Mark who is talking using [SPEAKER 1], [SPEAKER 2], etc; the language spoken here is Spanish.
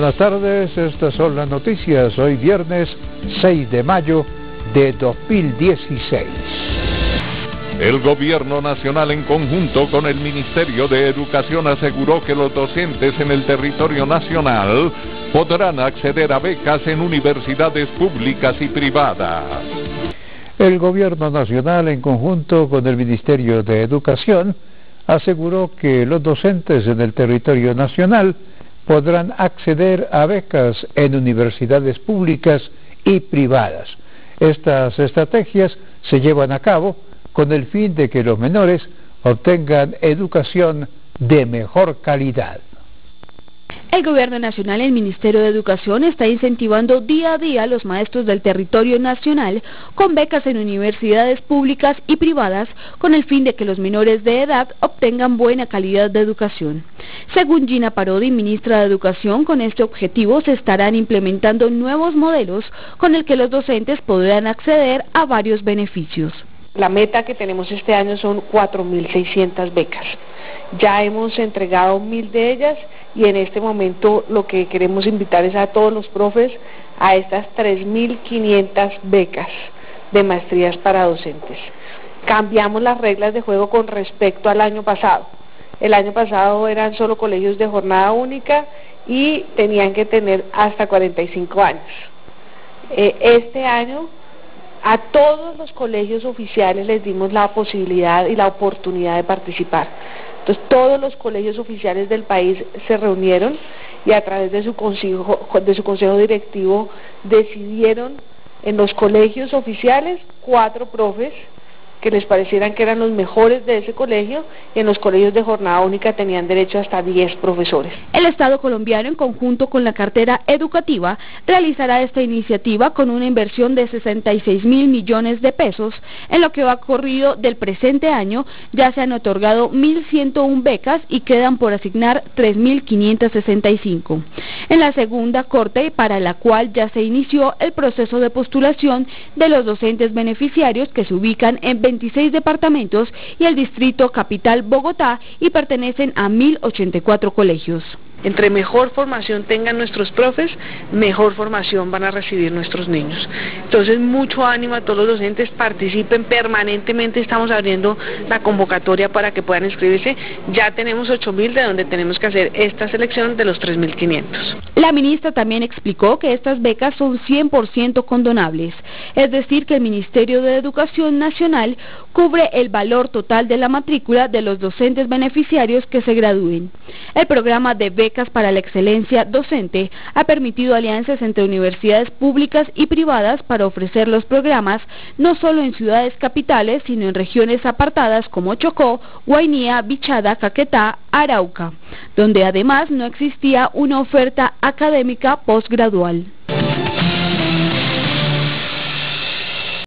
[SPEAKER 1] Buenas tardes, estas son las noticias, hoy viernes 6 de mayo de 2016.
[SPEAKER 2] El Gobierno Nacional, en conjunto con el Ministerio de Educación, aseguró que los docentes en el territorio nacional podrán acceder a becas en universidades públicas y privadas.
[SPEAKER 1] El Gobierno Nacional, en conjunto con el Ministerio de Educación, aseguró que los docentes en el territorio nacional podrán acceder a becas en universidades públicas y privadas. Estas estrategias se llevan a cabo con el fin de que los menores obtengan educación de mejor calidad.
[SPEAKER 3] El Gobierno Nacional, el Ministerio de Educación, está incentivando día a día a los maestros del territorio nacional con becas en universidades públicas y privadas con el fin de que los menores de edad obtengan buena calidad de educación. Según Gina Parodi, ministra de Educación, con este objetivo se estarán implementando nuevos modelos con el que los docentes podrán acceder a varios beneficios.
[SPEAKER 4] La meta que tenemos este año son 4.600 becas. Ya hemos entregado 1.000 de ellas y en este momento lo que queremos invitar es a todos los profes a estas 3.500 becas de maestrías para docentes. Cambiamos las reglas de juego con respecto al año pasado. El año pasado eran solo colegios de jornada única y tenían que tener hasta 45 años. Este año a todos los colegios oficiales les dimos la posibilidad y la oportunidad de participar. Entonces todos los colegios oficiales del país se reunieron y a través de su consejo directivo decidieron en los colegios oficiales 4 profes que les parecieran que eran los mejores de ese colegio, y en los colegios de jornada única tenían derecho hasta 10 profesores.
[SPEAKER 3] El Estado colombiano, en conjunto con la cartera educativa, realizará esta iniciativa con una inversión de 66.000 millones de pesos. En lo que va corrido del presente año, ya se han otorgado 1.101 becas y quedan por asignar 3.565. En la segunda corte, para la cual ya se inició el proceso de postulación de los docentes beneficiarios que se ubican en 26 departamentos y el distrito capital Bogotá y pertenecen a 1.084 colegios.
[SPEAKER 4] Entre mejor formación tengan nuestros profes, mejor formación van a recibir nuestros niños. Entonces, mucho ánimo a todos los docentes, participen permanentemente, estamos abriendo la convocatoria para que puedan inscribirse. Ya tenemos 8.000 de donde tenemos que hacer esta selección de los 3.500.
[SPEAKER 3] La ministra también explicó que estas becas son 100% condonables, es decir, que el Ministerio de Educación Nacional cubre el valor total de la matrícula de los docentes beneficiarios que se gradúen. El programa de becas para la excelencia docente ha permitido alianzas entre universidades públicas y privadas para ofrecer los programas no solo en ciudades capitales, sino en regiones apartadas como Chocó, Guainía, Bichada, Caquetá, Arauca, donde además no existía una oferta académica postgradual.